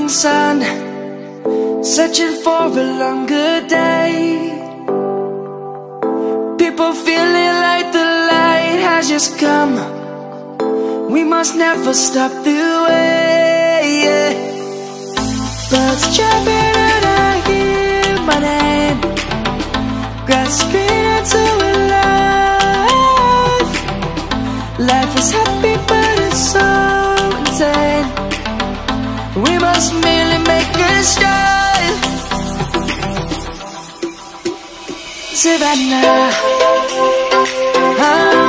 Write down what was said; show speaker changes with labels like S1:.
S1: morning sun, searching for a longer day. People feeling like the light has just come. We must never stop the way, yeah. Birds chirping and I hear my name, grasping into a life. Life is happy but it's so insane. We must merely make a start. Savannah,